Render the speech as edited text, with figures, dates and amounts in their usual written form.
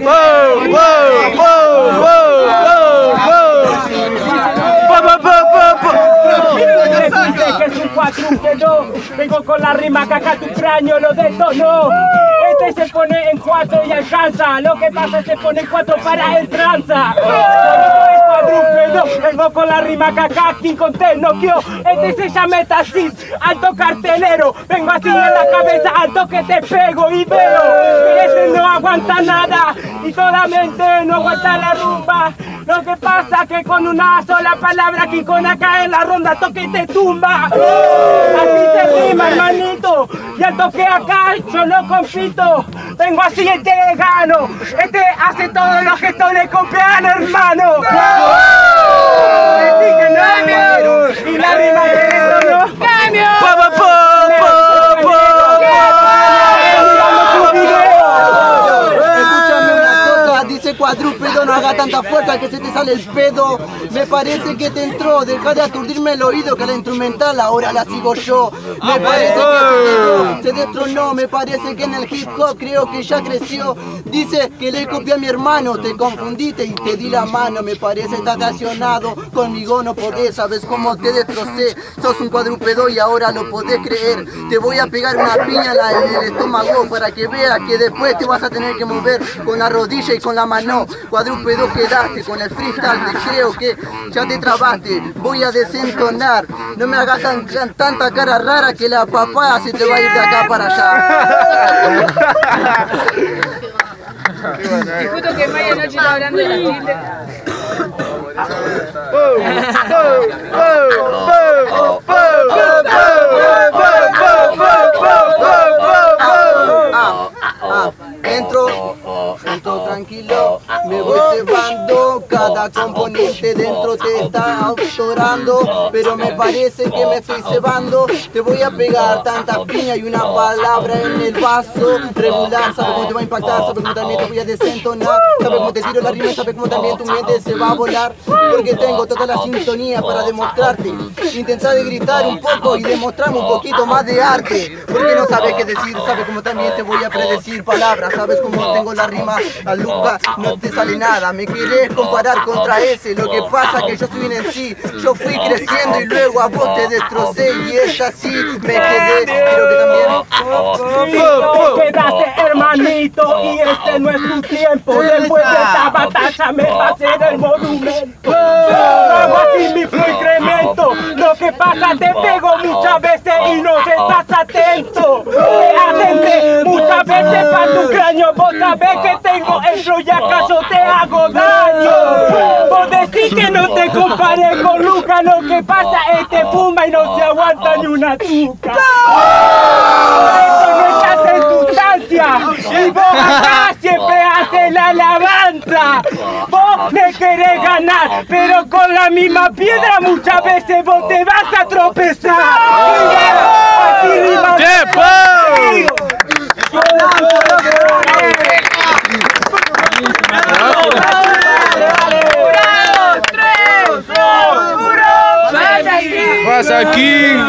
Que es un cuadrúpedo, vengo con la rima que acá tu cráneo lo detonó. Este se pone en 4 y alcanza, lo que pasa es que se pone en 4 para el tranza. Vengo con la rima que acá King Conté noqueó. Este se llama Taxis, alto cartelero. Vengo así en la cabeza, alto que te pego y veo que este no aguanta nada y solamente no aguanta la rumba. Lo que pasa que con una sola palabra King Kong acá en la ronda toque y te tumba. Así se rima, hermanito. Y al toque acá yo no compito. Vengo así y te gano. Este hace todos los gestos de copiar, hermano. Y la rima de esto no. ¡Cambio! Cuadrúpedo, no haga tanta fuerza que se te sale el pedo. Me parece que te entró, deja de aturdirme el oído que la instrumental ahora la sigo yo. Me parece que se destronó, me parece que en el hip hop creo que ya creció. Dice que le copié a mi hermano, te confundiste y te di la mano. Me parece estás estacionado, conmigo no podés, sabes cómo te destrocé. Sos un cuadrúpedo y ahora lo podés creer. Te voy a pegar una piña en el estómago para que veas que después te vas a tener que mover con la rodilla y con la mano. Cuadrúpedo quedaste con el freestyle, te creo que ya te trabaste. Voy a desentonar, no me hagas tanta cara rara que la papá se te va a ir de acá para allá. Y justo que Maya Noche está hablando de la chile. Entro tranquilo, me voy cebando, cada componente dentro te está autorando, pero me parece que me estoy cebando. Te voy a pegar tanta piña y una palabra en el vaso regular. Sabe cómo te va a impactar, sabe cómo también te voy a desentonar, sabe cómo te tiro la rima, sabe cómo también tu mente se va a volar, porque tengo toda la sintonía para demostrarte. Intenta de gritar un poco y demostrarme un poquito más de arte, porque no sabes qué decir, sabe cómo también te voy a predecir palabras, sabes cómo tengo la rima a Luca, no te sale nada, me querés comparar contra ese, lo que pasa que yo soy en sí, yo fui creciendo y luego a vos te destrocé y es así, me quedé, creo que también quedaste, hermanito, y este no es tu tiempo, después de esta batalla me pasé del monumento, hago así mi flow incremento, lo que pasa te pego muchas veces y no estás atento, atente muchas veces para tu cráneo, vos sabés que tengo el flow y acaso te hago daño. Vos decís que no te comparé con Luca, lo que pasa es que fuma y no se aguanta ni una tuca. Eso no estás en sustancia y vos acá siempre haces la alabanza. Vos me querés ganar, pero con la misma piedra muchas veces vos te vas a tropezar. Pasa aquí.